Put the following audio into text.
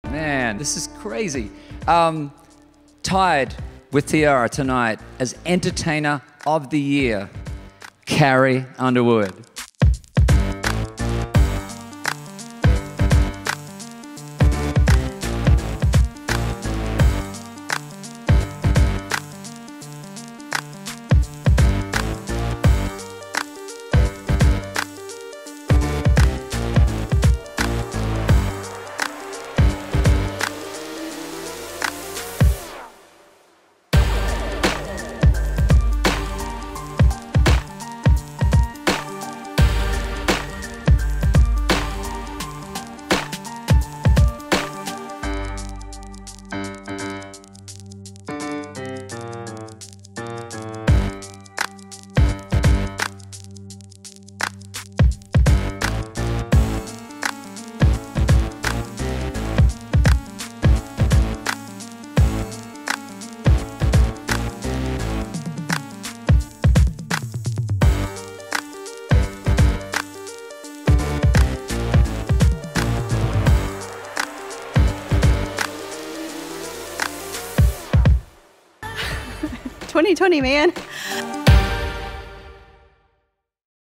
Man, this is crazy. Tied with Tiara tonight as Entertainer of the Year, Carrie Underwood. '2020, man.